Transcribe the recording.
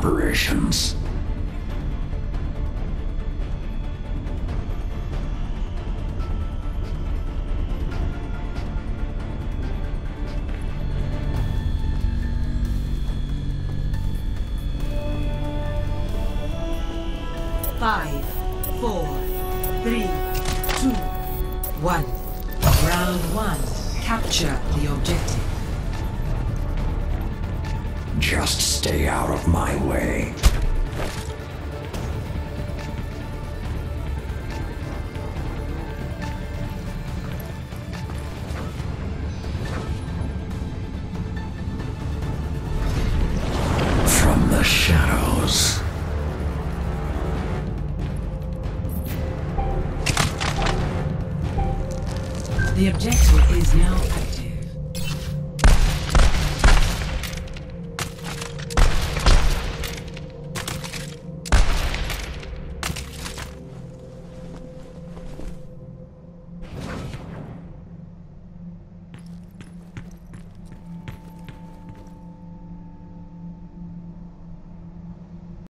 operations. Five, four, three, two, one. Round one. Capture the objective. Just stay out of my way. From the shadows. The objective is now